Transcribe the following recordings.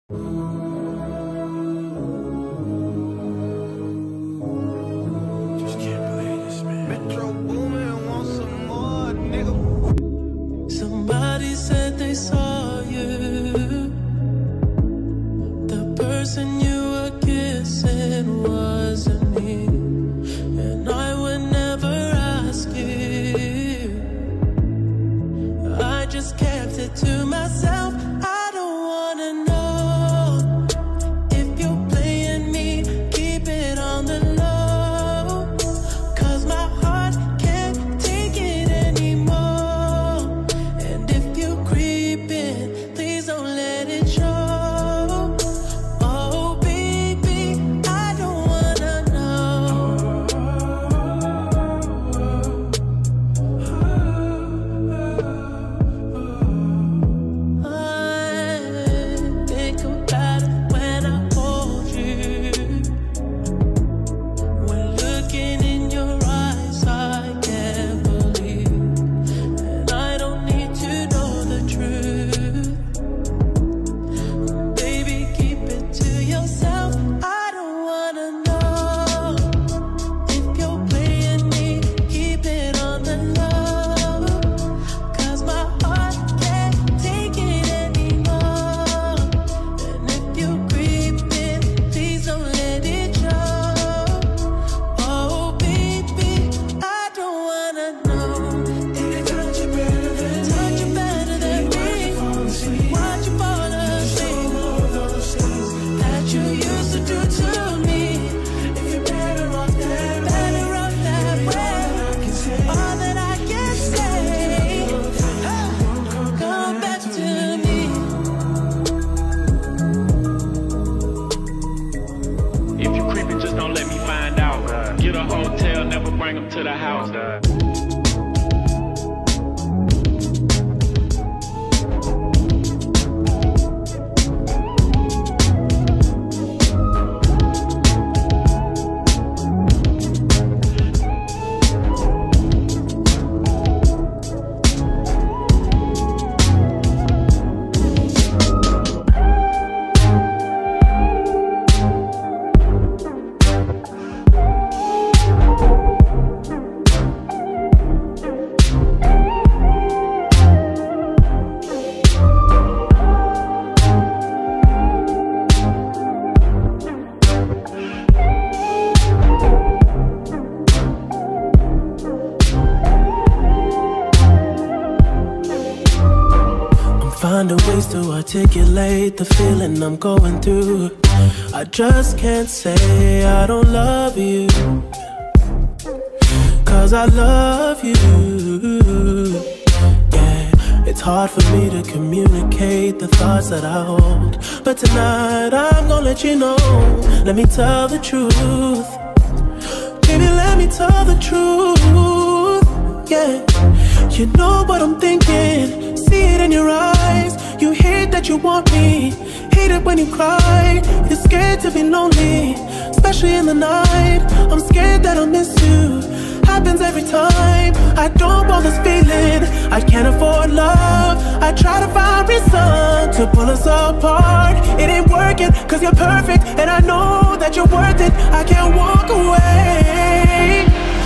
Just can't believe this, man. Metro Boomin wants some more, nigga. Somebody said they saw you. The person you were kissing wasn't me, and I would never ask you. I just kept it to myself. I don't wanna know if you're playing me. Keep it on the low, 'cause my heart can't take it anymore. And if you creep in, please don't let it show. Oh baby, I don't wanna know. I think about it when I hold you. When looking in your eyes, I can't believe. And I don't need to know the truth. Baby, keep it to yourself. I don't wanna know if you're playing me. Keep it on the low, 'cause my heart can't take it anymore. And if you creep in, please don't let it show. Oh baby, I don't wanna know. Did it touch you better than me? Touch you better than me. Watch you fall asleep. All those things That you used to do to me. if you're better off that way. Better off that way. I can say All that I can say, come back to me. If you creeping, just don't let me find out. Get a hotel, never bring them to the house. Finding ways to articulate the feeling I'm going through. I just can't say I don't love you, 'cause I love you. Yeah, it's hard for me to communicate the thoughts that I hold, but tonight I'm gonna let you know. Let me tell the truth. Baby, let me tell the truth. Yeah, you know what I'm thinking. See it in your eyes. You hate that you want me. Hate it when you cry. You're scared to be lonely, especially in the night. I'm scared that I'll miss you. Happens every time. I don't want this feeling. I can't afford love. I try to find reason to pull us apart. It ain't working, 'cause you're perfect, and I know that you're worth it. I can't walk away.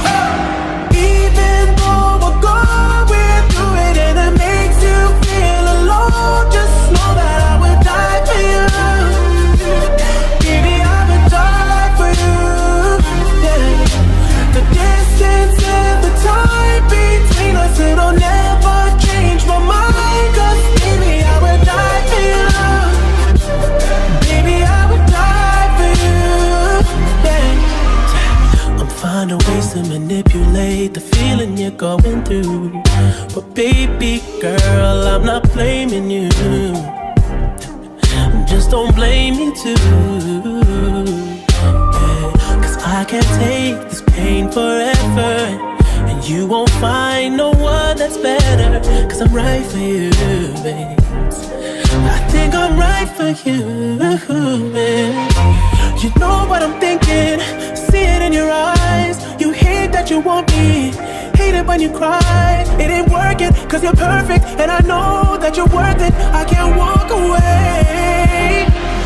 Even though we're going through it and it makes you feel alone, just know that I would die for you. Baby, I would die for you. Yeah. The distance and the time between us, it'll never change my mind. 'Cause baby, I would die for you. Baby, I would die for you. Yeah. I'm finding ways to manipulate the feeling you're going through, but baby girl, I'm not blaming you. Just don't blame me too. Yeah, 'cause I can't take this pain forever, and you won't find no one that's better. 'Cause I'm right for you, babe. I think I'm right for you, man. You know what I'm thinking. See it in your eyes. You hate that you want me. Hate it when you cry. It ain't working, 'cause you're perfect, and I know that you're worth it. I can't walk away.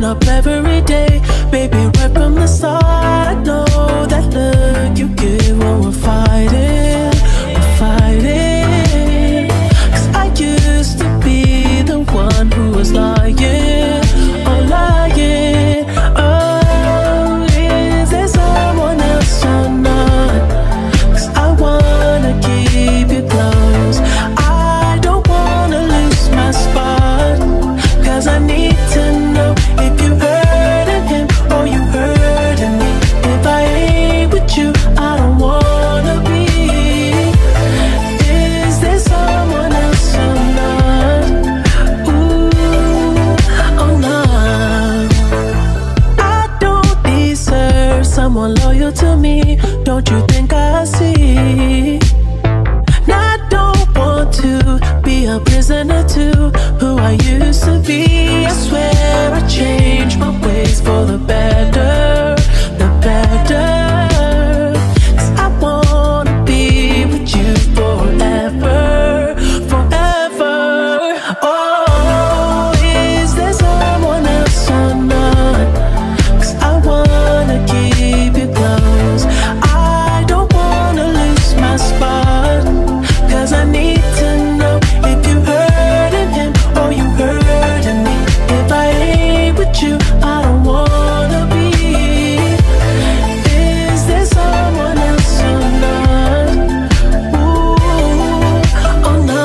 up every day. Baby, right from the start, I know that look you give when we're fighting. We're fighting. 'Cause I used to be the one who was lying. Oh, lying. Oh, is there someone else or not? 'Cause I wanna keep you close. I don't wanna lose my spot. 'Cause I need to know if you hurting him or you hurting me. If I ain't with you, I don't wanna be. Is there someone else or not? Ooh, oh no. I don't deserve someone loyal to me. Don't you think I see? I don't want to be a prisoner to who I used to be. I swear I changed my ways for the better, the better. 'Cause I wanna be with you forever, forever. Oh, is there someone else or not? 'Cause I wanna keep you close. I don't wanna lose my spot. 'Cause I need to know if you hurting him or you hurting me. If I ain't with you, I don't wanna be. Is there someone else or not? Ooh, oh no.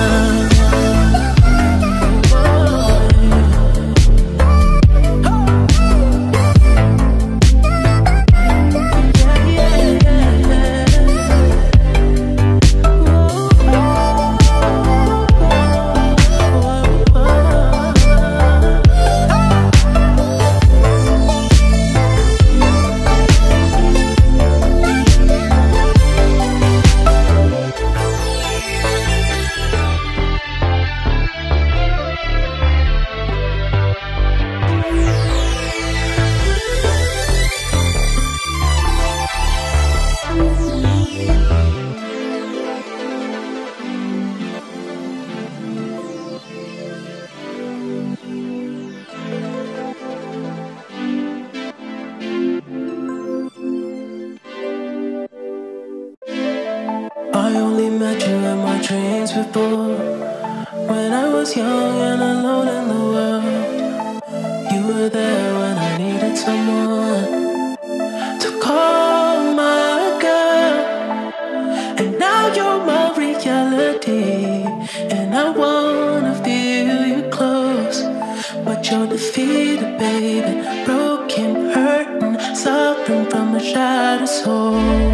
I only met you in my dreams before. When I was young and alone in the world, you were there when I needed someone to call my girl. And now you're my reality, and I wanna feel you close. But you're defeated, baby, broken, hurting, suffering from a shattered soul.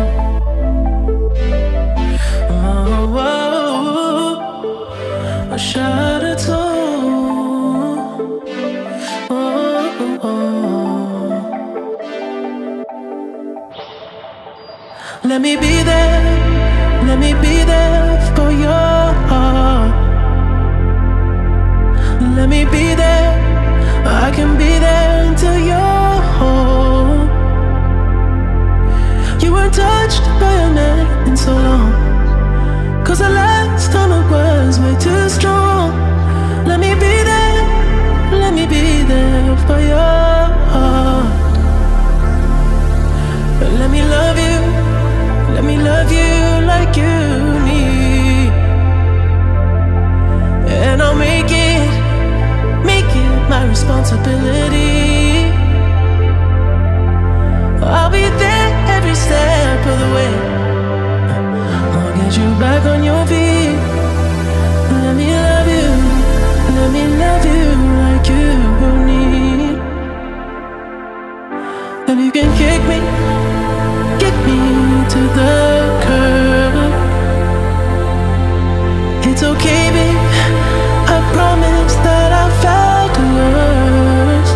A shattered soul. Let me be there. Let me be there for your heart. Let me be there. I can be there until you're home. You weren't touched by a man in so long. 'Cause the last time it was way too strong. Let me be there. Let me be there for your heart. Let me love you. Let me love you like you need. And I'll make it my responsibility. I'll be there every step of the way. I'll get you back on your feet. Let me love you. Let me love you like you need. And you can kick me to the curb. It's okay, babe. I promise that I felt the worst.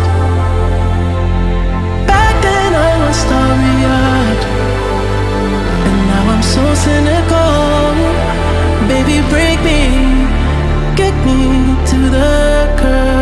Back then I was starry-eyed, and now I'm so cynical. Baby, break me, get me to the curb.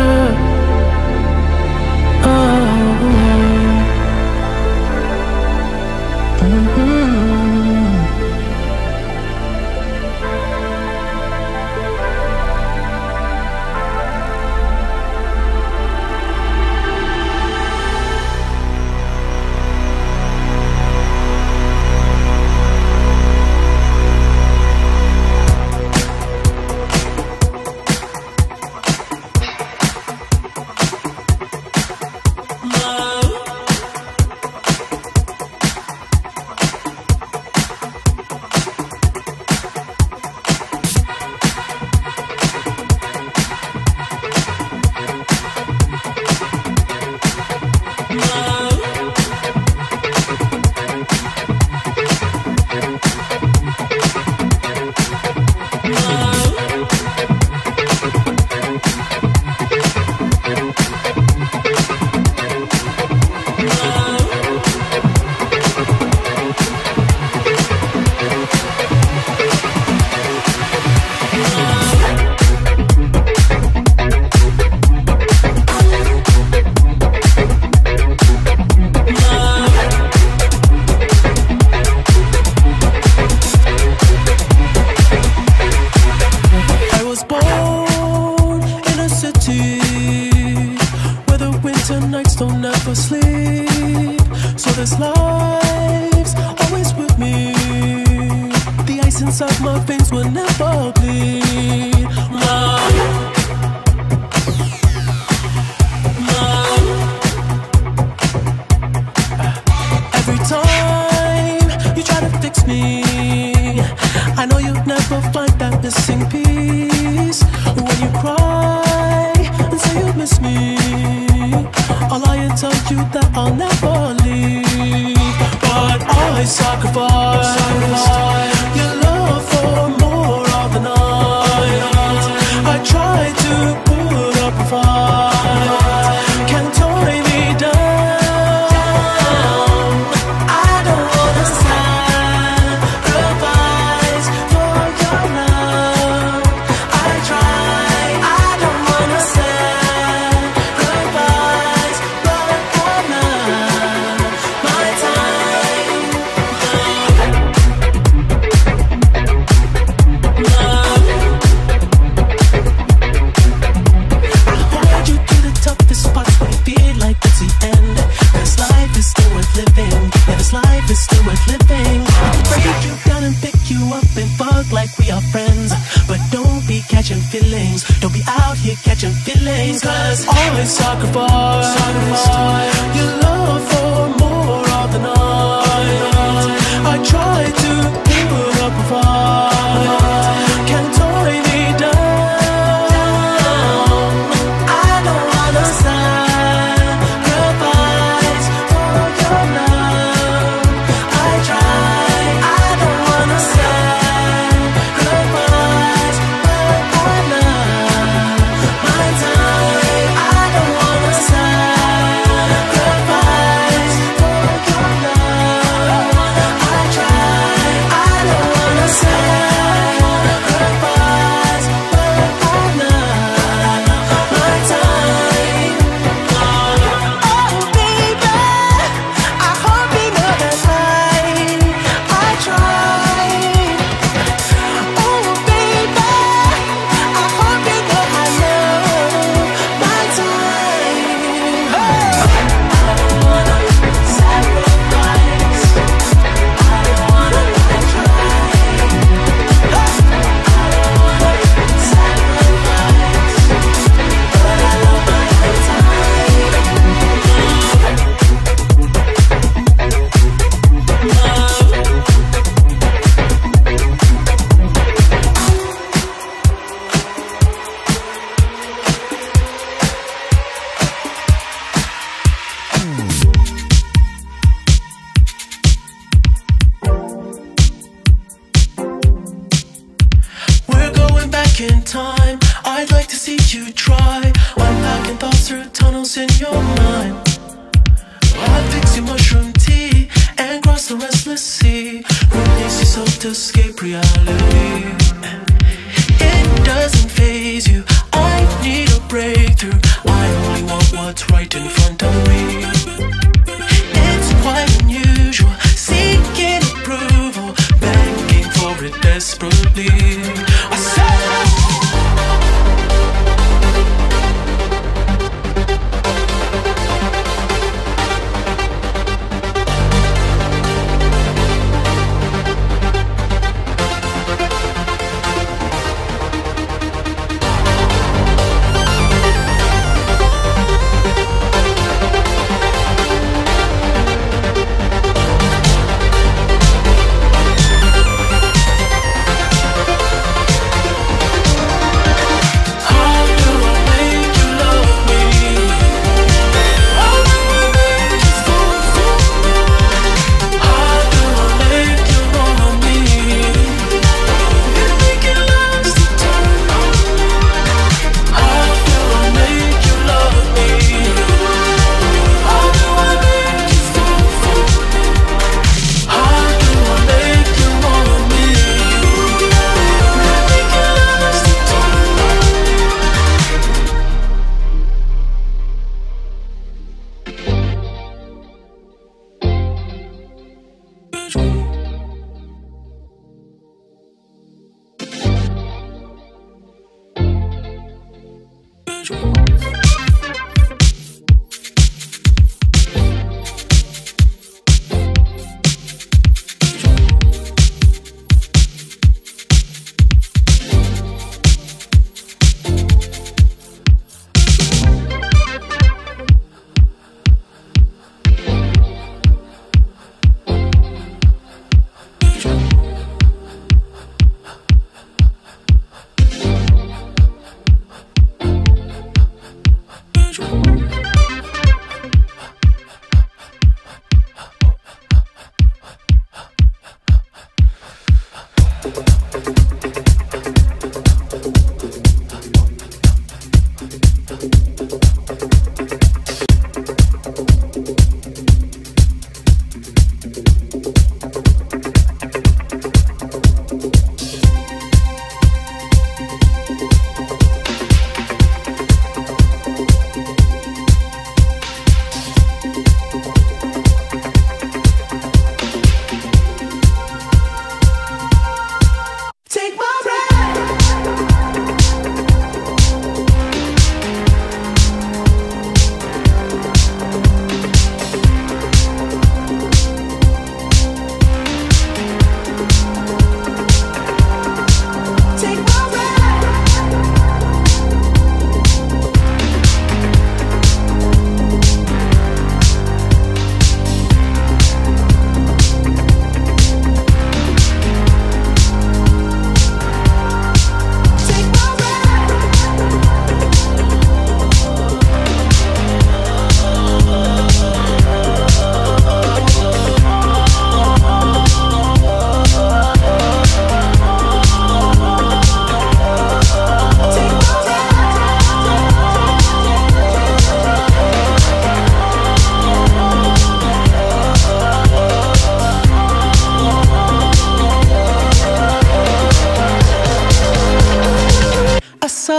Winter nights don't ever sleep, so this life's always with me. The ice inside my veins will never bleed. Love. Every time you try to fix me, I know you'll never find that missing piece. When you cry and say you miss me, I'll lie and tell you that I'll never leave. But I sacrificed your love for more of the night. I tried to put up a fight, can't tie me down. I don't wanna sacrifice for your love. I try, I don't wanna sacrifice, but I love my time. Love. I hold you to the toughest spots when you feel like it's the end. Cause life is still worth living. Yeah, this life is still worth living. I'll break you down and pick you up and fuck like we are friends. But don't be catching feelings. Don't be out here catching feelings. Cause I sacrificed your love for more of the night. I tried to put up a fight, can't tie me down. I don't wanna sacrifice for your love. I try, I don't wanna sacrifice, but I love my time. I don't wanna sacrifice for your love. I try, I don't wanna sacrifice, but I love my time. Oh baby, I hope you know that I tried. Oh baby, I hope you know I love my time. I don't wanna sacrifice. I don't wanna try. I don't wanna sacrifice, but I love my time. We're going back in time. I'd like to see you try unpacking thoughts through tunnels in your mind. I'll fix your mushroom tea and cross the restless sea. Release yourself to escape reality. It doesn't faze you. I need a breakthrough. I only want what's right in front of me. It's quite unusual, seeking approval, begging for it desperately. I said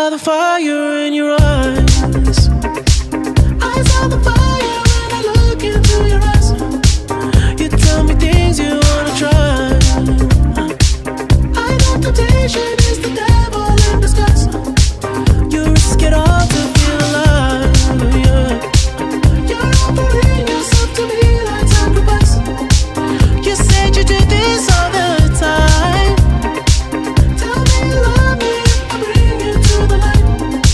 saw the fire in your eyes. I saw the fire when I look into your eyes. You tell me things you wanna try. I know temptation is the devil in disguise. You risk it all to feel alive, yeah. You're offering yourself to me like sacrifice. You said you do this all the time. Tell me you love me if I bring you to the light.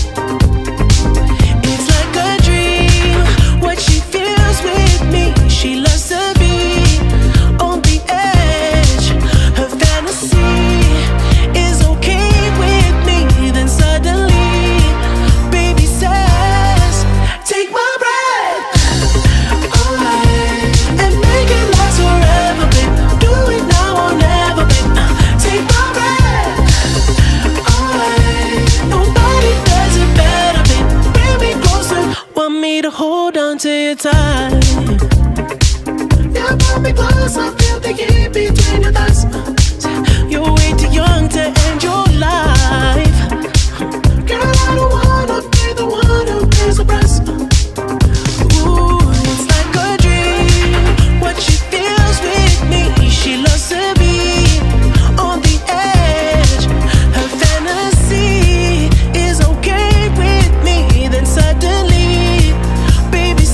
It's like a dream, what she feels with me. She loves to be on the edge. Her fantasy is okay with me. Then suddenly, baby says, take my breath away and make it last forever, babe. Do it now or never, babe. Take my breath away. Nobody does it better, babe. Bring me closer, want me to hold on to you tight. Yeah, pull me close, I feel the heat between your thighs. You're way too young to end your life. Girl, I don't wanna be the one who pays the price. Ooh, it's like a dream, what she feels with me. She loves to be on the edge. Her fantasy is okay with me. Then suddenly, baby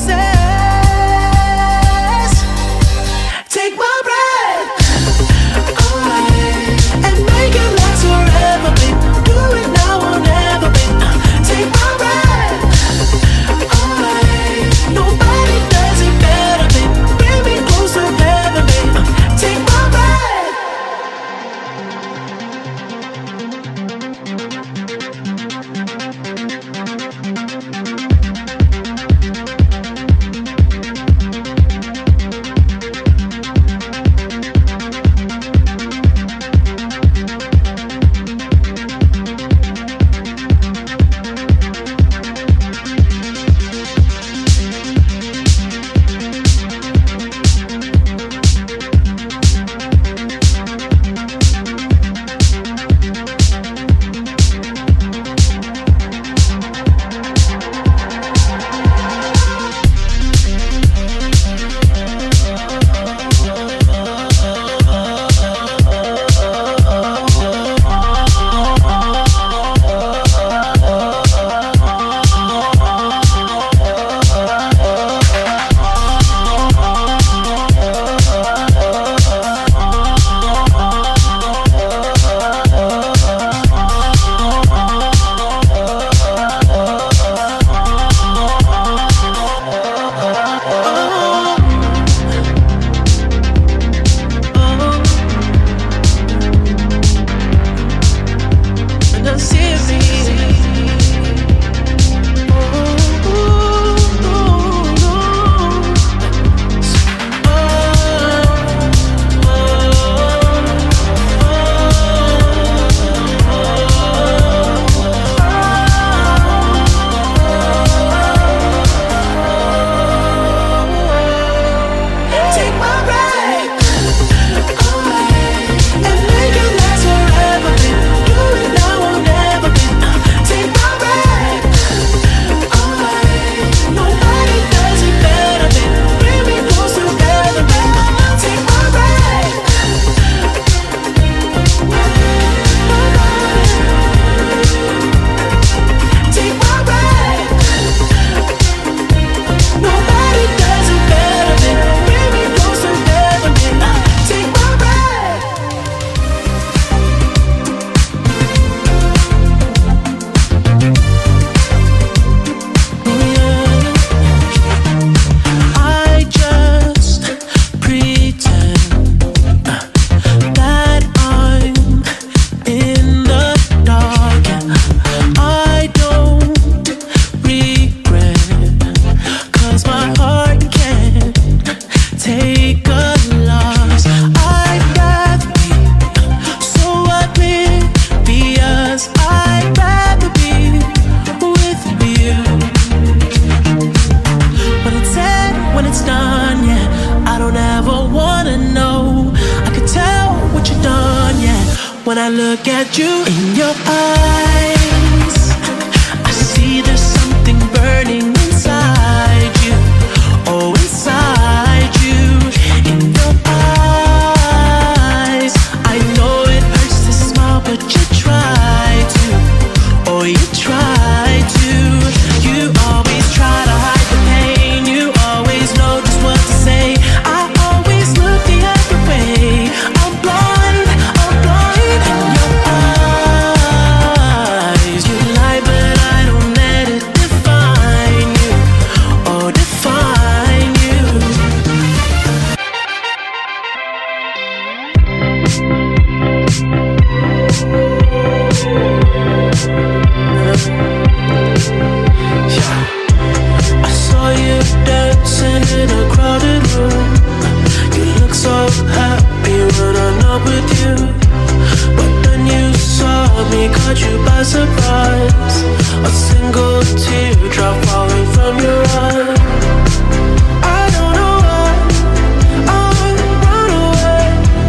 says, take my breath away and make it last forever, babe. Do it now or never, babe. Take my breath away. Nobody does it better, babe. Bring me closer, heaven, babe. Take my breath. Take my breath away and make it last forever, babe. Do it now or never, babe. Take my breath away. Nobody does it better, babe. Bring me closer, better, babe. Take my breath take my breath. Nobody does it better, babe. Bring me closer, better, babe. Take my breath. Oh yeah. I just pretend that I'm in the dark. I don't regret, 'cause my heart can't take a loss. I'd rather be so oblivious. I'd rather be with you. When it's said, when it's done, yeah, I don't ever wanna know. I could tell what you've done, yeah, when I look at you in your eyes. in a crowded room. You look so happy when I'm not with you, but then you saw me, caught you by surprise. A single teardrop falling from your eye. I don't know why I run away.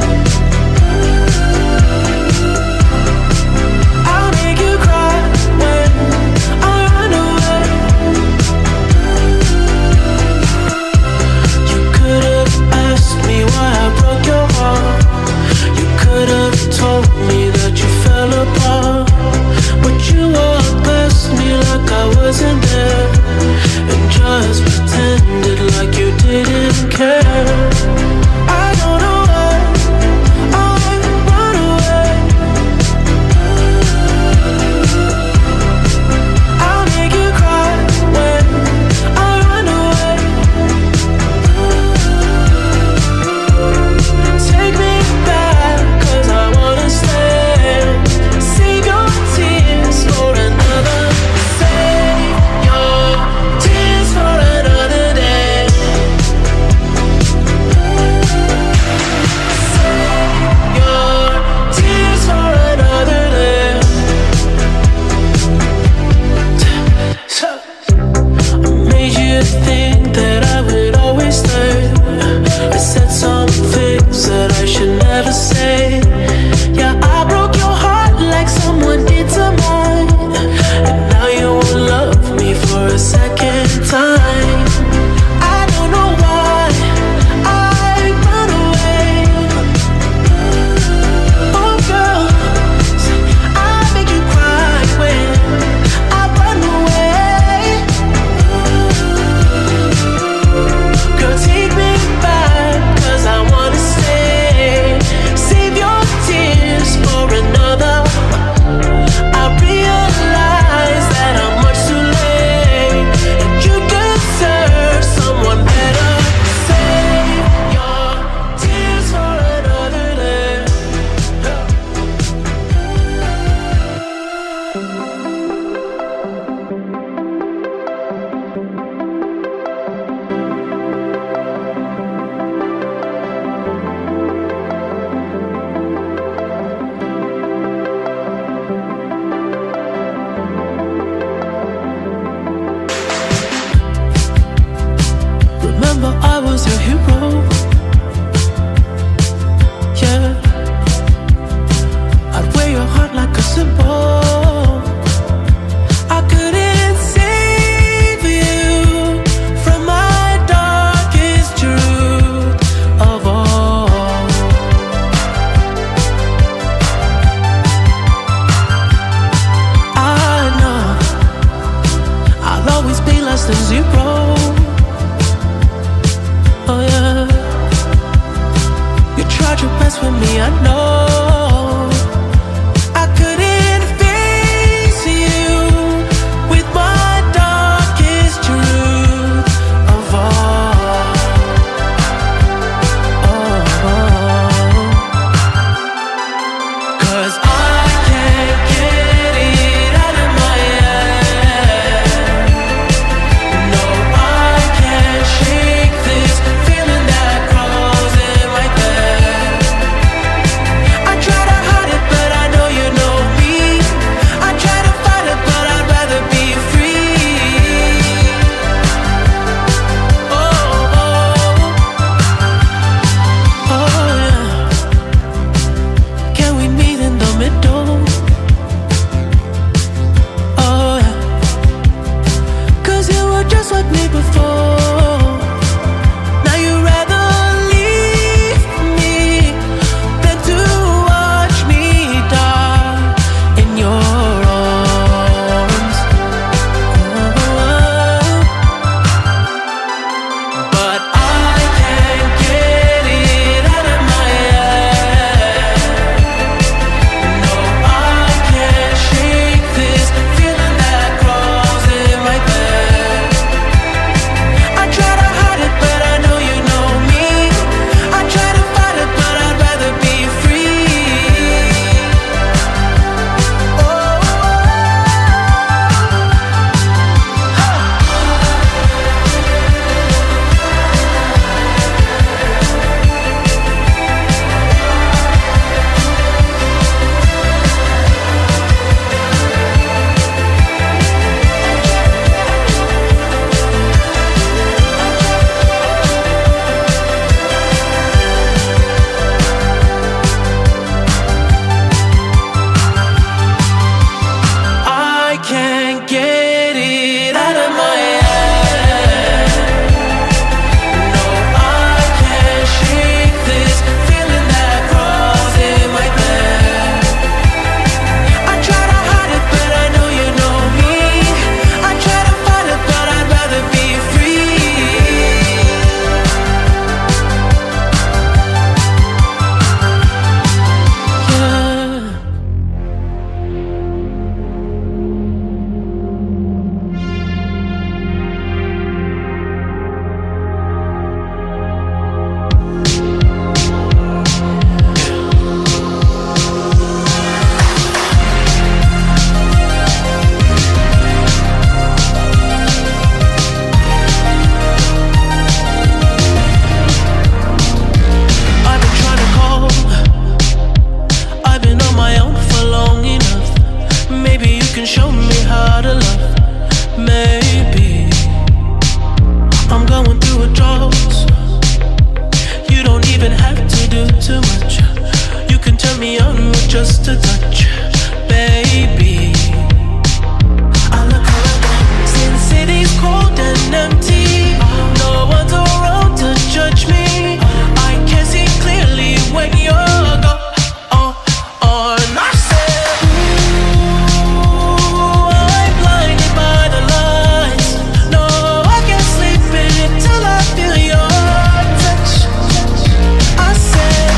I'll make you cry when I run away. You could have asked me why I broke your heart. You could have told me that you fell apart, but you walked past me like I wasn't there, and just pretended like you didn't care. I don't know why I run away. I'll make you cry when I run away. Take me back, 'cause I wanna stay. Save your tears for another. Save your tears for another day. Save your tears for another day. So I made you think that I would always stay. I said some things that I should never say. Yeah, I broke your heart like someone did to mine, and now you won't love me for a second time. I don't know why I run away. Oh girl, I make you cry when I run away. Girl, take me back, 'cause I wanna stay. Save your tears for another. I realize that I'm much too late, and you deserve someone better. Save your tears for another day. Remember, I was your hero. Yeah, I'd wear your heart like a symbol. I couldn't save you from my darkest truth of all. I know I'll always be less than zero. Oh yeah, you tried your best with me, I know. I couldn't face you with my darkest truth of all. Oh, 'cause I can't get it out of my head. No, I can't shake this feeling that grows in my bed. withdrawals. You don't even have to do too much. You can turn me on with just a touch, baby. I look around, see the city's cold and empty. No one's around to judge me. I can see clearly when you're gone. I said, ooh, I'm blinded by the lights. No, I can't sleep until I feel your touch. I said,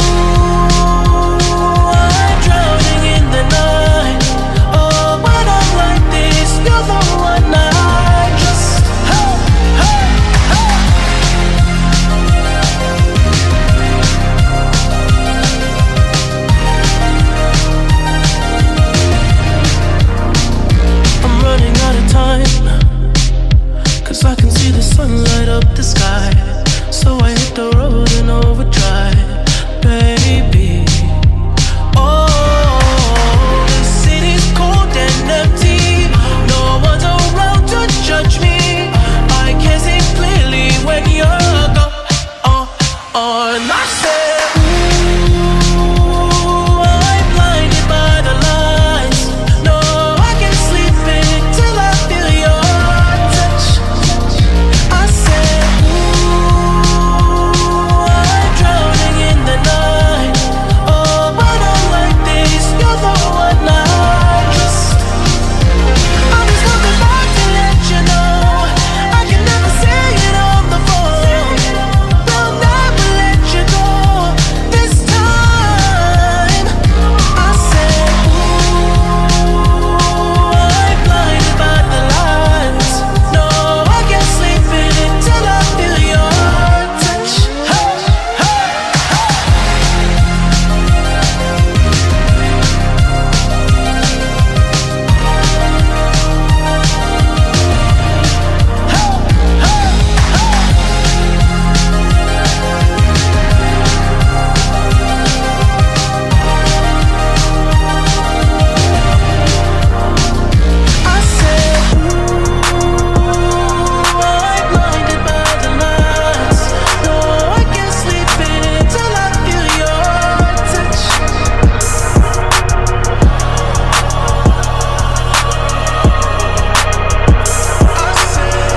ooh, I'm drowning in the night. Oh, when I'm like this, you're the one I just, hey, hey, hey. I'm running out of time, 'cause I can see the sun light up the sky. So I hit the road in overdrive, baby. Oh, the city's cold and empty. No one's around to judge me. I can see clearly when you're gone. And I said, ooh, I'm blinded by the lights. No, I can't sleep until I feel your touch. I said, ooh, I'm drowning in the night. Oh, when I'm like this, you're the one I just, I'm just coming back to let you know. I can never say it on the phone. They'll never let you go this time. I said, ooh, I'm blinded by the lights. No, I can't sleep until I feel your touch. Hey, hey, hey. I said, ooh, I'm blinded by the lights. No, I can't sleep until I feel your touch. I said,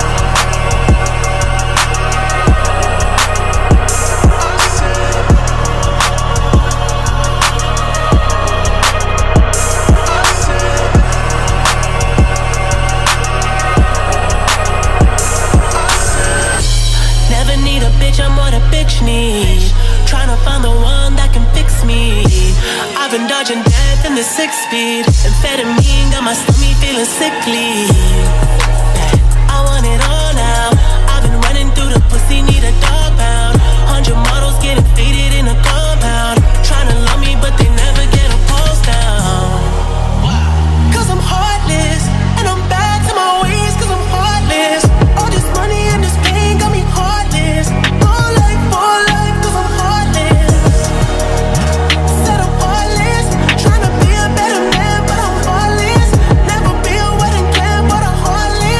never need a bitch, I'm what a bitch need. Tryna find the one that can fix me. I've been dodging death in the 6-speed. Amphetamine got my stomach feeling sickly. I want it all now. I've been running through the pussy, need a dog pound. 100 models getting faded in a compound. Tryna love me, but they never get a pulse down. 'Cause I'm heartless, and I'm back to my ways, 'cause I'm heartless. All this money and this pain got me heartless. More life, 'cause I'm heartless. Said I'm heartless, tryna be a better man, but I'm heartless. Never be a wedding plan, but I'm heartless.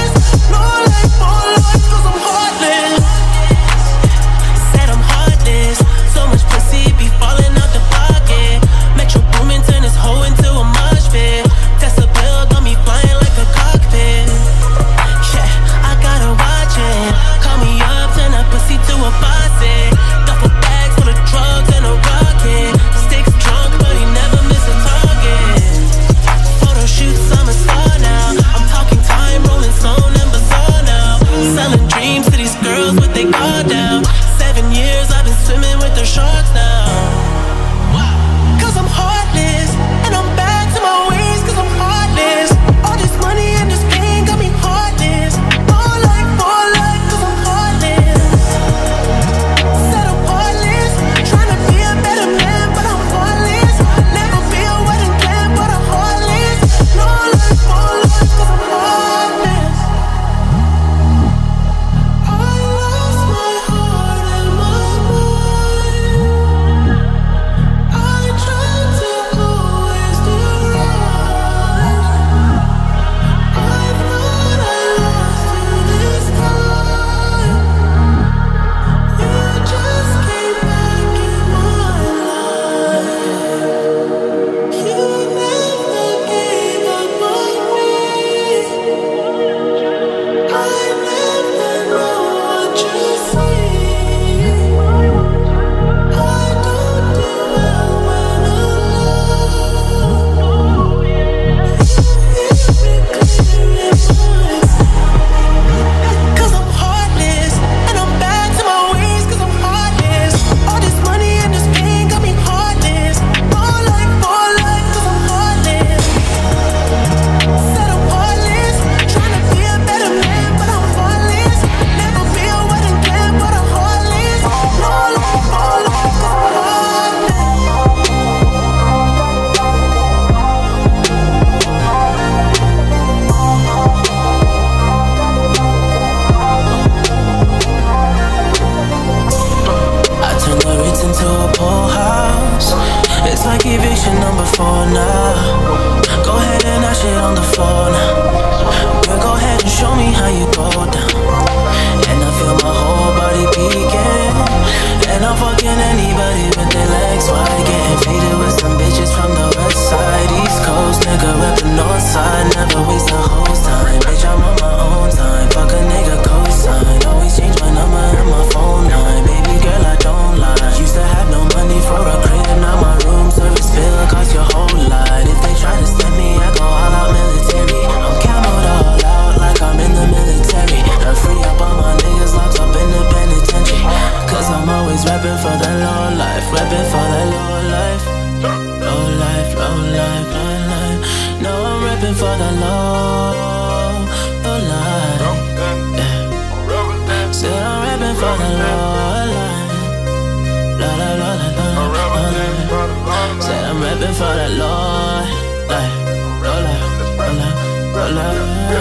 for the Lord. La la la la la. Said I'm rapping for the Lord. Like, roll up, roll up, roll up.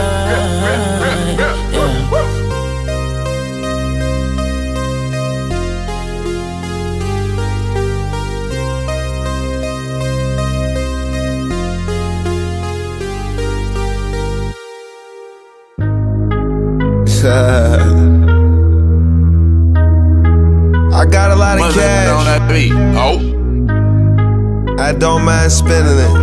Yeah. I got a lot of cash. On that beat. Oh, I don't mind spending it.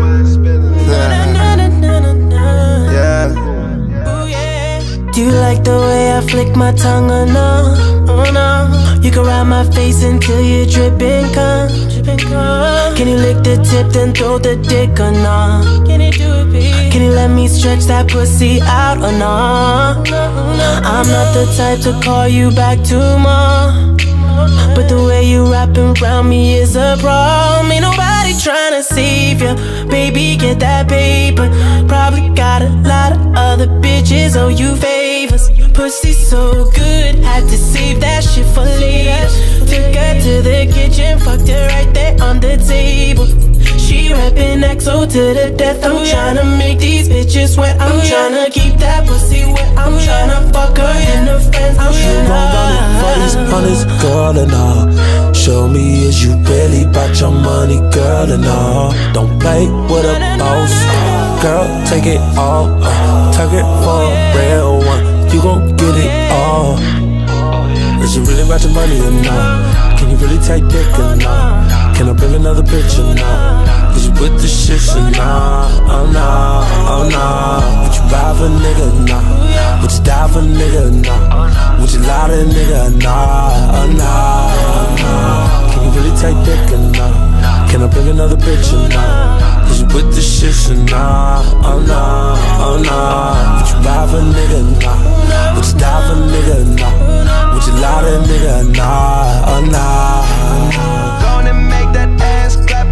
Yeah. Do you like the way I flick my tongue or no? Oh no. You can ride my face until you're dripping cum. Can you lick the tip then throw the dick or no? Can you do it, baby? Can you let me stretch that pussy out or no? I'm not the type to call you back tomorrow, but the way you wrapping around me is a problem. Ain't nobody tryna save you, baby, get that paper. Probably got a lot of other bitches owe you favors. Pussy so good, had to save that shit for later. Took her to the kitchen, fucked her right there on the table. She rapping XO to the death. I'm tryna make these bitches wet. I'm tryna keep that pussy wet. I'm tryna fuck her and her friends. I'm tryna on this girl and all. Show me is you really about your money, girl, and all. Don't play with a boss, girl, take it all. Target for a real one, you gon' get it all. Is you really about your money or not? Can you really take dick or not? Can I bring another bitch or not? Is you with the shit or not? Oh no, oh no. Would you ride for a nigga or not? Would you die for a nigga or not? Would you lie to a nigga or not? Oh no, oh no. Can you really take dick or not? Can I bring another bitch or not? Is you with the shit or not? Oh no, oh no. Would you ride for a nigga or not? Would you die for a nigga or not? Would you lie to a nigga or not? Oh no. Gonna make that ass clap.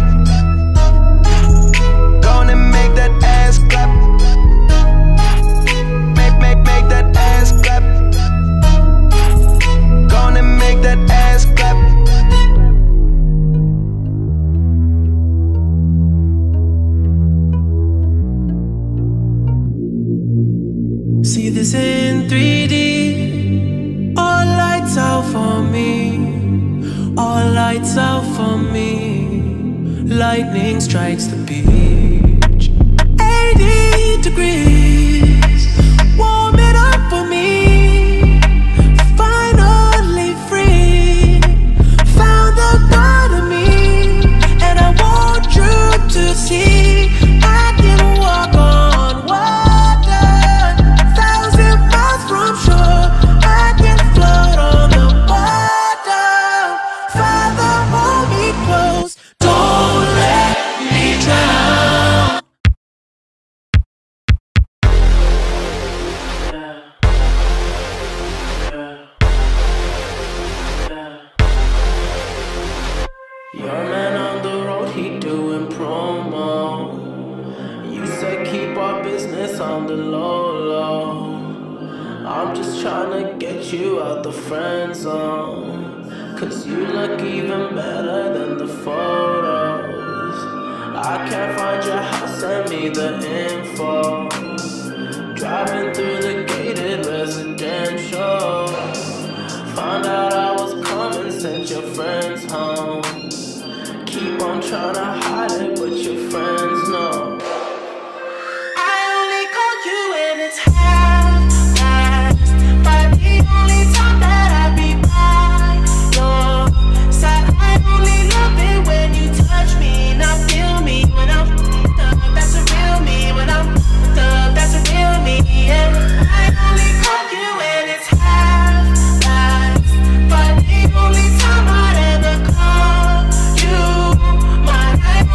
Gonna make that ass clap. Make that ass clap. Gonna make that ass clap. see this in 3D. All lights out for me. All lights out for me. Lightning strikes the beach. 80 degrees. Warm it up for me. Finally free. Found the God of me. And I want you to see I can walk on water. 1,000 miles from shore. I can float on the water. Father, hold me close. Don't let me drown. Your man on the road, he doing promo. You said keep our business on the low. I'm just tryna get you out the friend zone, 'cause you look even better than the photos. I can't find your house, send me the info. Driving through the gated residential. Found out I was coming, sent your friends home. Keep on trying to hide it, but your friends know. I only call you when it's half-past, but the only time that I be by your side. I only love it when you touch me. Now feel me when I'm up. That's a real me. When I'm up, that's a real me. Yeah. I only call you when it's half-past, but the only time I'd ever call you mine. I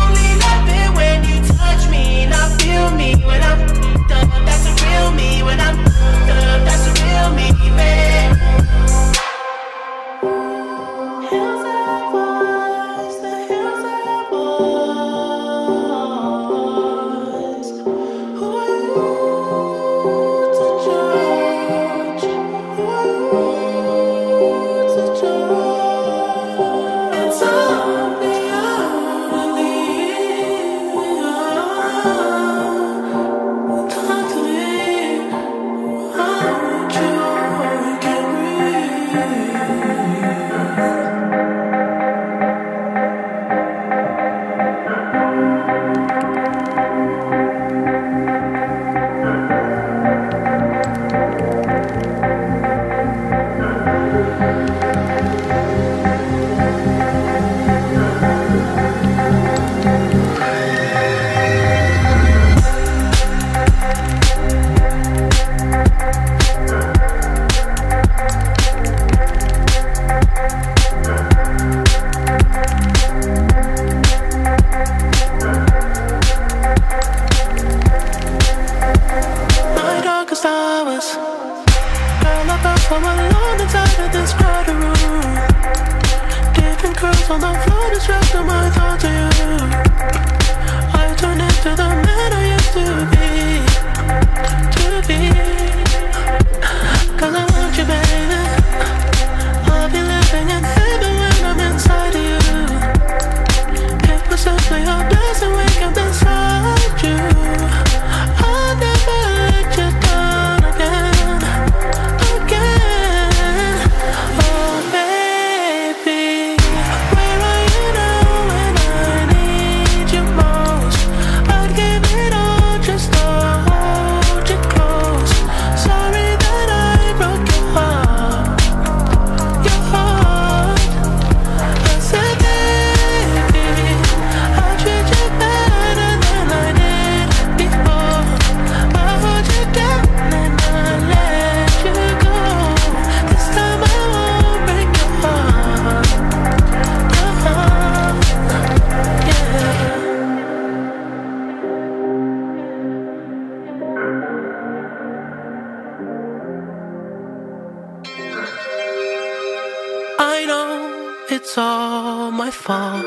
I know it's all my fault.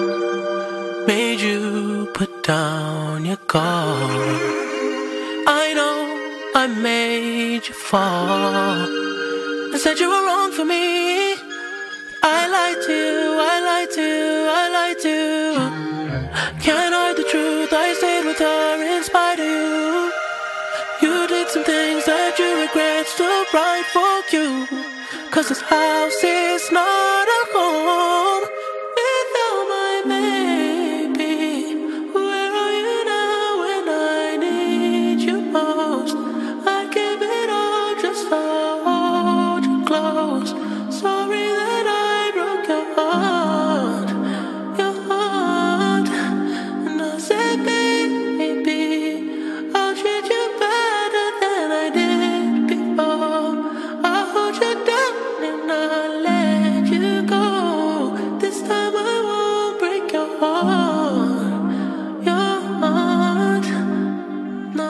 Made you put down your guard. I know I made you fall and said you were wrong for me. I lied to you, I lied to you, I lied to you. Can't hide the truth, I stayed with her in spite of you. You did some things that you regret, still right for you. Cause this house is not a home without my baby. Where are you now when I need you most? I give it all just to hold you close. Sorry that I broke your heart, and I said, baby, I'll treat you better than I did before. I'll hold you down and I'll let you go. This time I won't break your heart, no.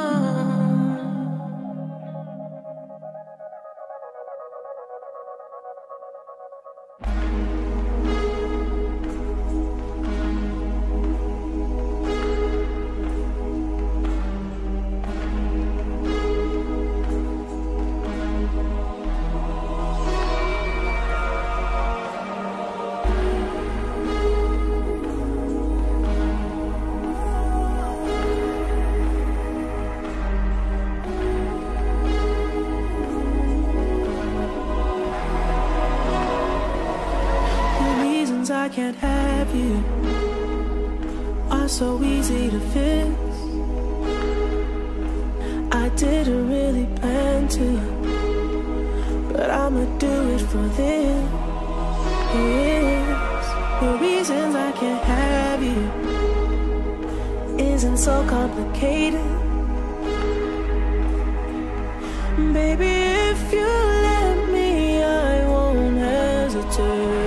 I can't have you are so easy to fix. I didn't really plan to, but I'ma do it for this. The reasons I can't have you isn't so complicated. Baby, if you let me, I won't hesitate.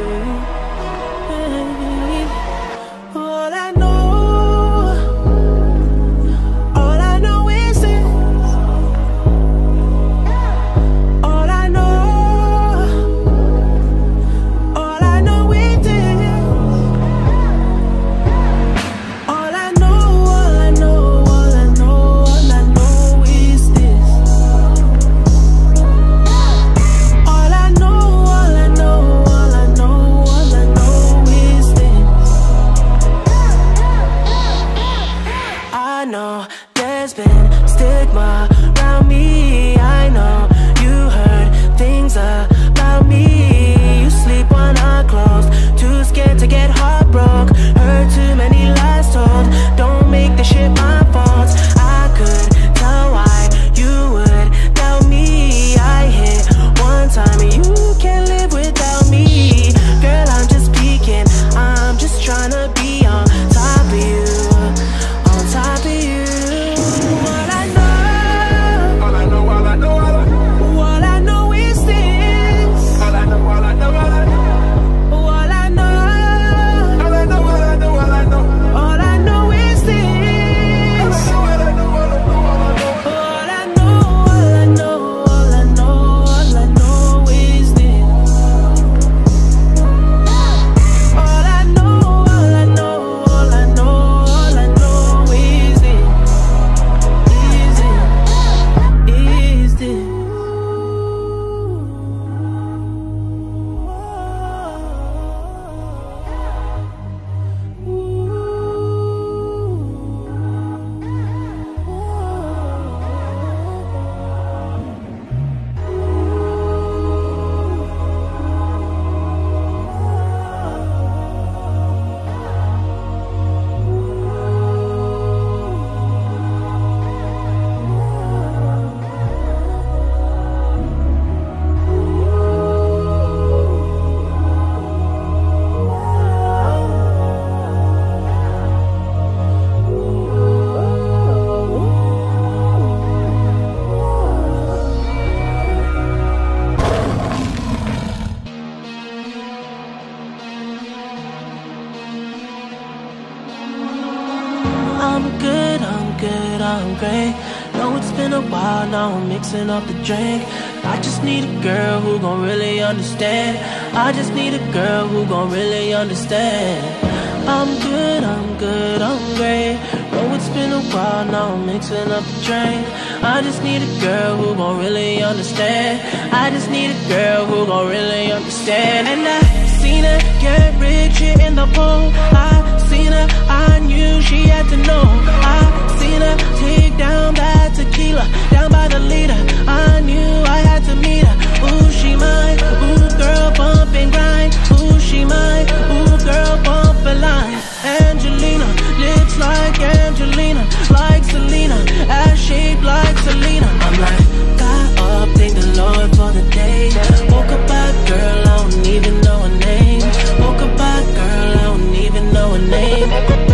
I'm great. Know it's been a while, now I'm mixing up the drink. I just need a girl who gon' really understand. I just need a girl who gon' really understand. I'm good, I'm good, I'm great. Know it's been a while, now I'm mixing up the drink. I just need a girl who gon' really understand. I just need a girl who gon' really understand. And I seen her get rich here in the pool. I seen her, I knew she had to know. I seen her take down that tequila, down by the leader. I knew I had to meet her. Ooh, she mine, ooh, girl, bump and grind. Ooh, she mine, ooh, girl, bump a line. Angelina, lips like Angelina, like Selena, ass shaped like Selena. I'm like, got up, thank the Lord for the day. Woke up by girl, I don't even know her name. Woke up by girl, I don't even know her name.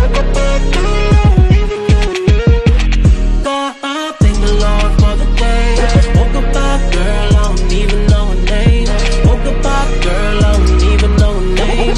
Got up, thank the Lord for the day. Woke up by girl, I don't even know her name. Woke up by girl, I don't even know her name.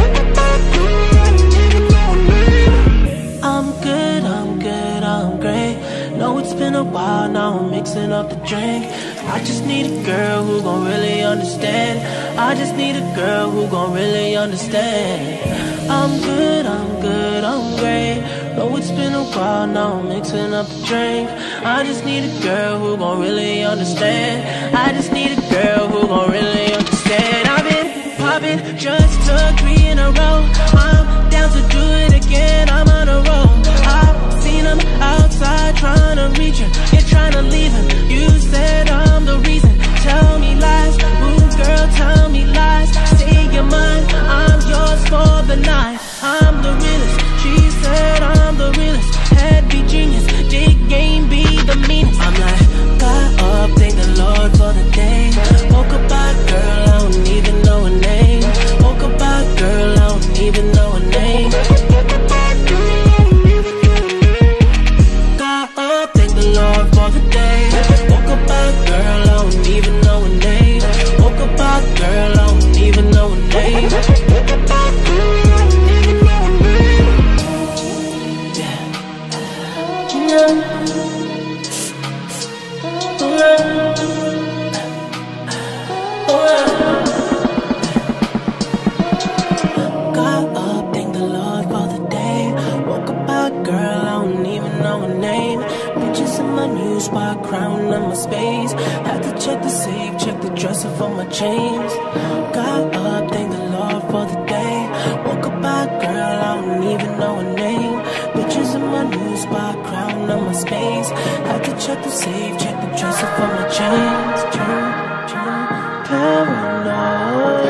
I'm good, I'm good, I'm great. Know it's been a while, now I'm mixing up the drink. I just need a girl who gon' really understand. I just need a girl who gon' really understand. I'm good, I'm good, I'm great. Know it's been a while, now I'm mixing up the drink. I just need a girl who gon' really understand. I just need a girl who gon' really understand. I've been popping, just took 3 in a row. I'm down to do it again, I'm on a roll. I've seen him outside trying to reach him, you're trying to leave him. You said I'm the reason, tell me lies. Ooh, girl, tell me lies. Say you're mine, I'm yours for the night. I'm the realest, she said I'm the realest. Head be genius, dick game be the meanest. I'm like, got up, thank the Lord for the day. Woke up by girl, I don't even know her name. Woke up by girl, I don't even know her name. Got up, thank the Lord for the day. Woke up by girl, I don't even know her name. Woke up by girl, I don't even know her name. Got up, thank the Lord for the day. Woke up by girl, I don't even know her name. Bitches in my new spot, crown on my space. Had to check the safe, check the dresser for my chains. Got up, thank the Lord for the day. Woke up by girl, I don't even know her name. Bitches in my new spot, crown on my space. Had to check the safe, check the dresser for my chains. Paranoid.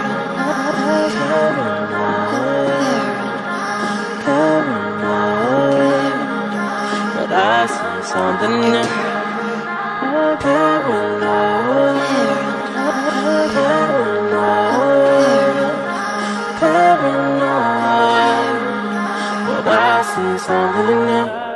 But I see something new. Paranoid. But I see something new.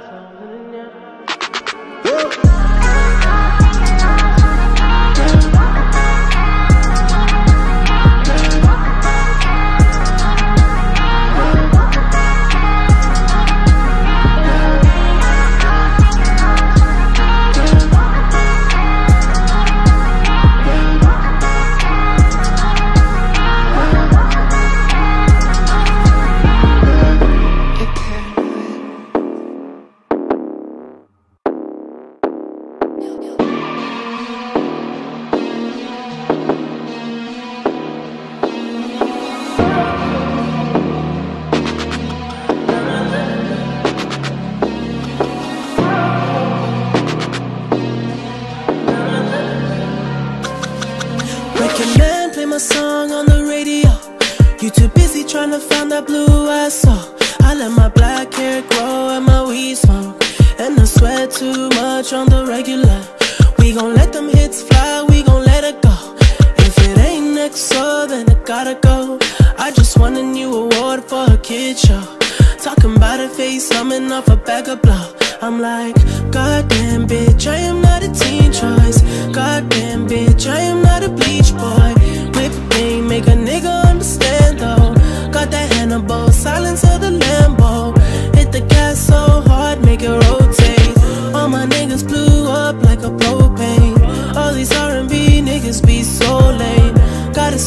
Recommend, play my song on the radio. You too busy trying to find that blue I saw. I let my black hair grow and my weed smoke, and I sweat too much on the regular. We gon' let them hits fly, we gon' let it go. If it ain't next, so then I gotta go. I just won a new award for a kid show. Talking about a face, coming off a bag of blow. I'm like, goddamn bitch, I am not a teen choice. Goddamn bitch, I am not a bleach boy. Whip game, make a nigga understand though. Got that Hannibal, silence of the Lambo. Hit the gas so hard, make it rotate.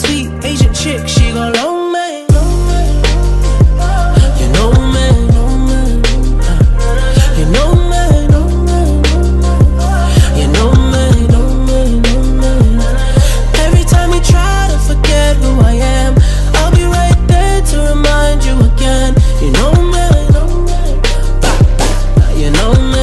sweet Asian chick, she gon' long me. You know me, you know me, you know me. Every time you try to forget who I am, I'll be right there to remind you again. You know me, you know me.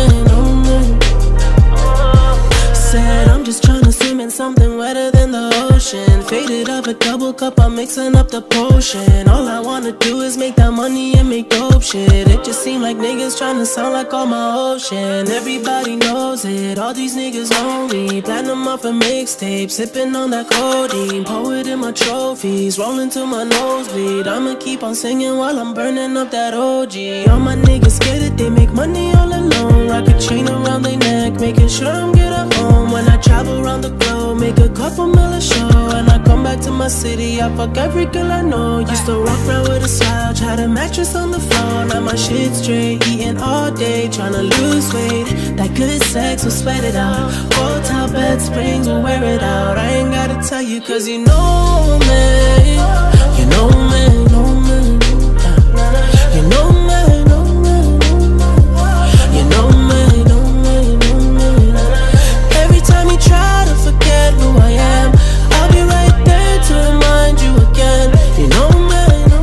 Said I'm just tryna swim in something wetter than the ocean. Faded up a double cup, I'm mixing up the potion. All I wanna do is make that money and make dope shit. It just seem like niggas tryna sound like all my ocean. Everybody knows it, all these niggas know me. Platinum off a mixtape, sipping on that codeine. Poet in my trophies, rolling to my nosebleed. I'ma keep on singing while I'm burning up that OG. All my niggas scared that they make money all alone. Rock a chain around their neck, making sure I'm good at home. When I travel around the globe, make a couple mil a show. And I come back to my city, I fuck every girl I know. Used to walk around with a slouch, had a mattress on the floor. Now my shit straight, eating all day, tryna lose weight. That good sex will sweat it out. Hotel bed springs will wear it out. I ain't gotta tell you cause you know me. You know me, know me. You know me, know me. You know me, know me, know me. Every time you try to forget who I am, I'll be right there to remind you again. You know me,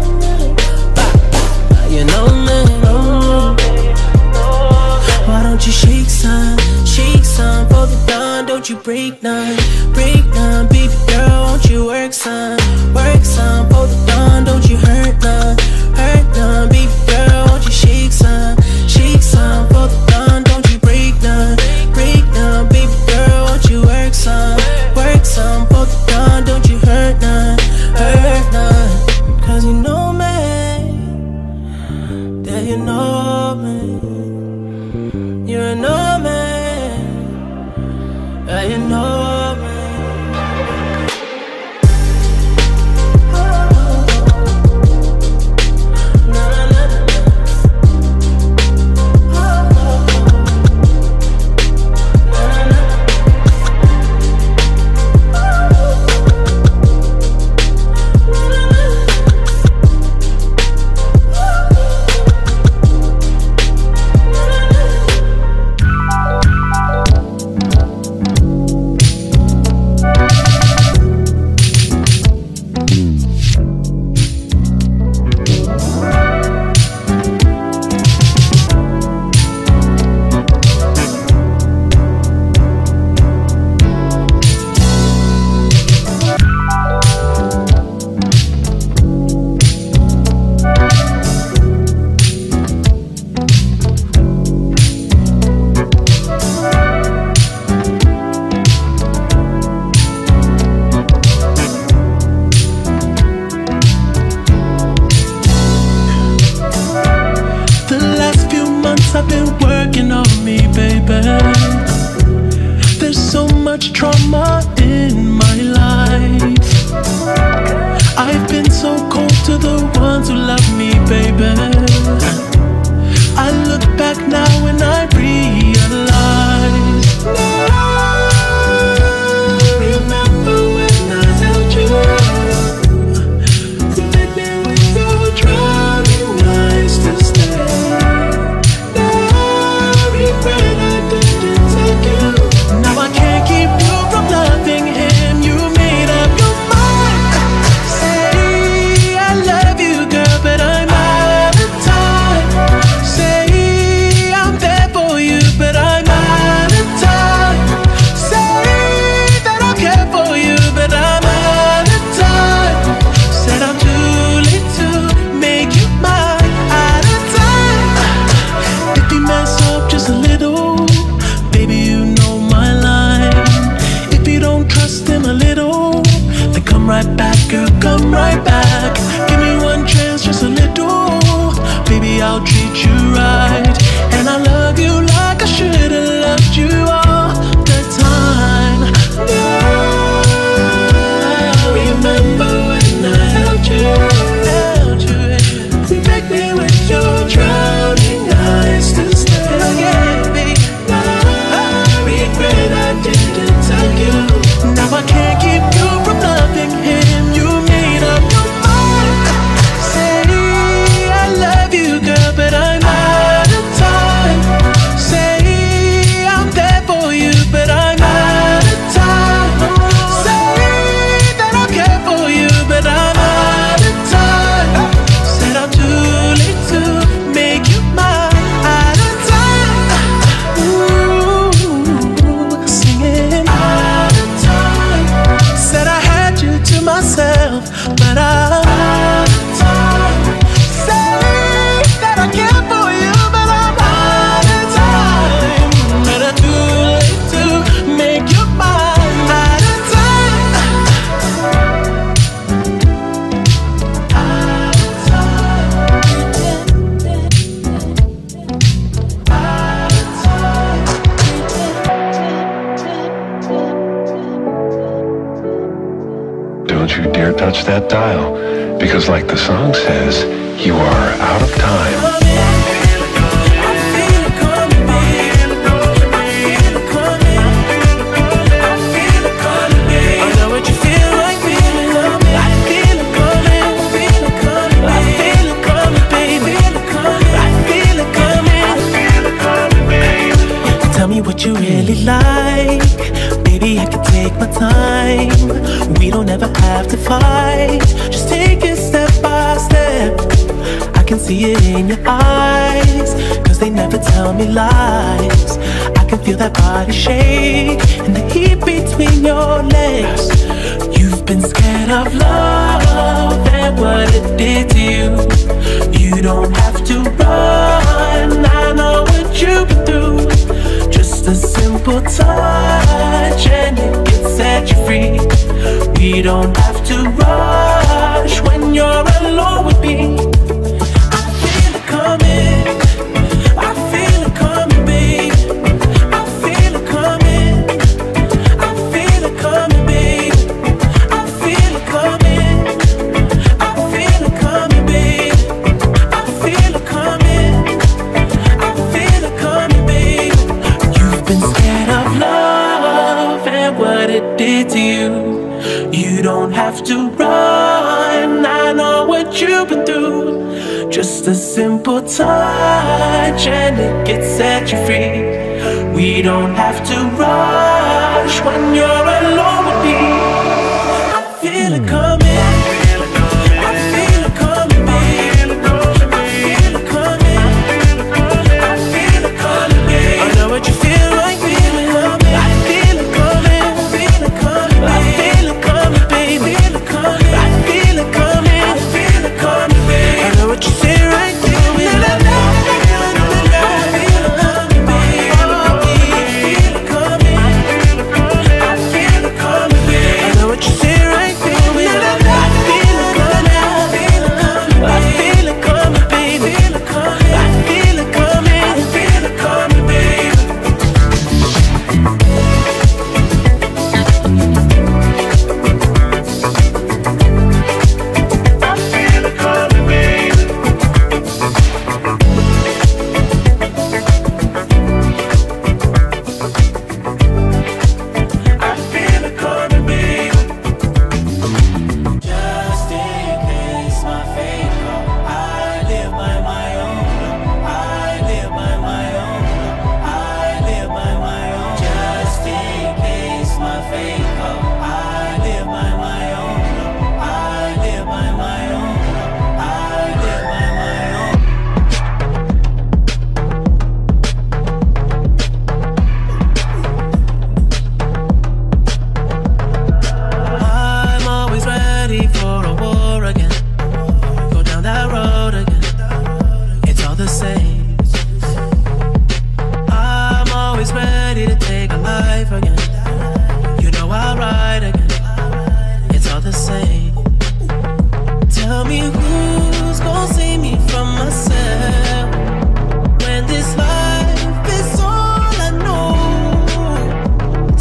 you know me, know me. Why don't you shake some for the dawn? Don't you break none, baby girl, won't you work some for the dawn? Don't you hurt none, baby girl, won't you shake some for the dawn? Don't you break none, baby girl, won't you work some for the dawn? Don't you hurt none, cause you know me, that you know me, you know me, that you know me. I've been working on me, baby. There's so much trauma in my life. I've been so cold to the ones who love me, baby. I look back now and I realize. Remember when I held you? You made me with your drowning eyes to stay. Now I can't keep you from loving him. You made up your mind. Say I love you, girl, but I'm out of that I'm out of time. Say that I care for you, but I'm out of time. And I'm too late to make you mine. Out of time. Out of time. Out of time. Don't you dare touch that dial, because like the song says, you are out of time. Tell me what you really like. Baby, I can take my time. We don't ever have to fight. Just take it step by step. I can see it in your eyes, cause they never tell me lies. I can feel that body shake and the heat between your legs. You've been scared of love and what it did to you. You don't have to run, I know what you've been through. Just a simple touch and it can set you free. We don't have to rush when you're alone with me. I feel it coming, I feel it coming, babe. I feel it coming, I feel it coming, babe. I feel it coming, I feel it coming, babe. I feel it coming, I feel it coming, babe. You've been scared of love and what it did to you. You don't have to run, I know what you've been through. Just a simple touch and it can set you free. We don't have to rush when you're alone with me. I feel it coming.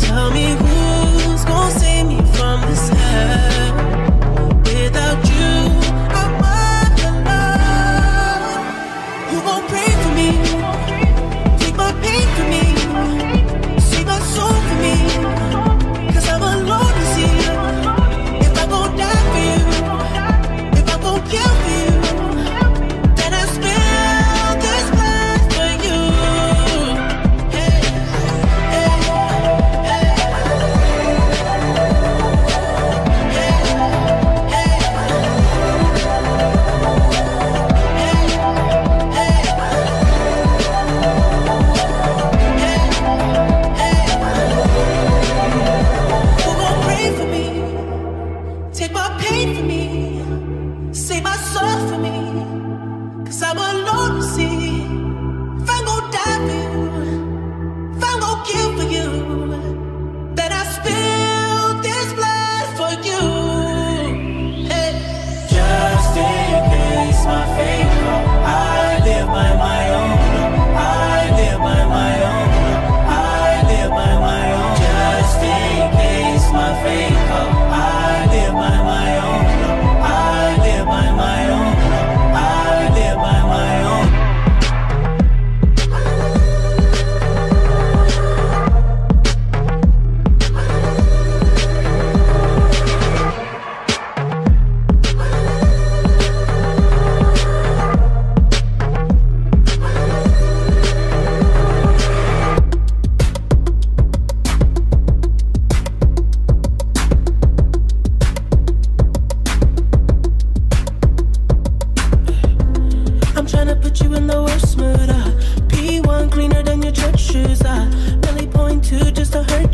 Without you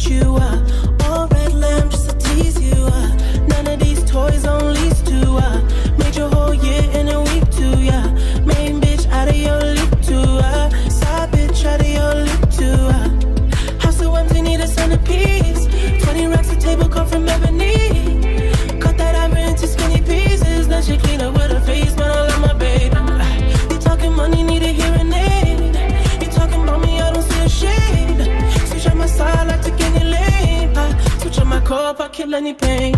treat you. All red lamb just to tease you. None of these toys on lease to. Made your whole year in a week too, yeah. Main bitch out of your league too. Side bitch out of your league too. House so empty, need a centerpiece. 20 racks a table come from ebony. Cut that ivory into skinny pieces. Then she clean up with her face, man, I love my baby. You talking money, need a hearing aid. You talking about me, I don't see a shade. Switch on my side, I take any lane. Switch on my cup, I kill any pain.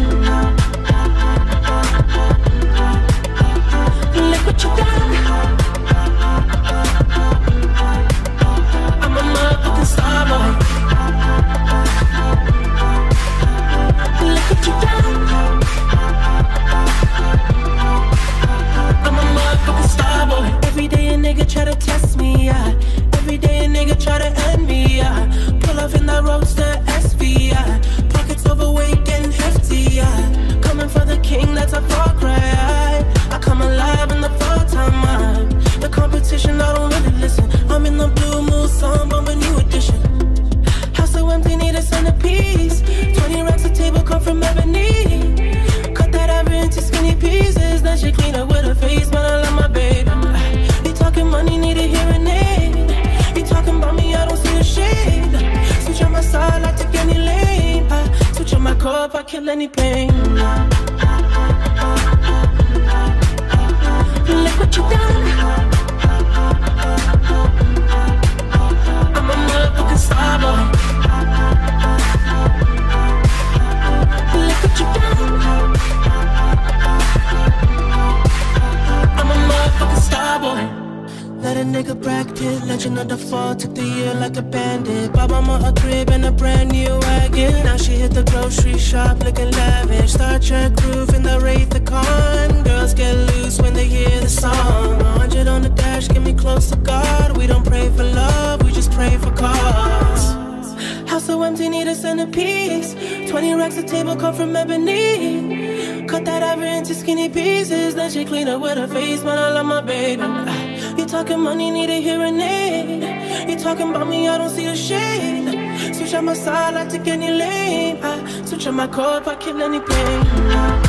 Look what you done. I'm a motherfucking star boy. Look what you done. I'm a motherfucking star boy. Every day a nigga try to test me, yeah. Every day a nigga try to end me, yeah. Pull off in that roadster SV, yeah. Pockets overweight, getting hefty, yeah. Coming for the king, that's a far cry. I come alive in the fall time, the competition, I don't really listen. I'm in the blue moon, song, bomb a new edition. House so empty, need a centerpiece. 20 racks a table come from ebony. Cut that ivory into skinny pieces. Then she clean up with her face, man, I love my baby. You talking money, need a hearing aid. You talking about me, I don't see a shade. Switch on my side, I take any lane. Switch on my cup, I kill any pain. Look what you done. I'm a motherfucking star boy. Look what you done. I'm a motherfucking star boy. Let a nigga Brad Pitt, legend of the fall, took the year like a bandit. Bought mama a crib and a brand new wagon. Now she hit the grocery shop looking lavish. Star Trek roof in the Wraith the Con. Girls get loose when they hear the song. 100 on the dash, get me close to God. We don't pray for love, we just pray for cause. House so empty, need a centerpiece. 20 racks a table come from ebony. Cut that ivory into skinny pieces. Then she clean up with her face, man, I love my baby. You talking money, need a hearing aid. You talking about me, I don't see a shade. Switch on my side, I take any lane. Switch on my cup, I kill any pain.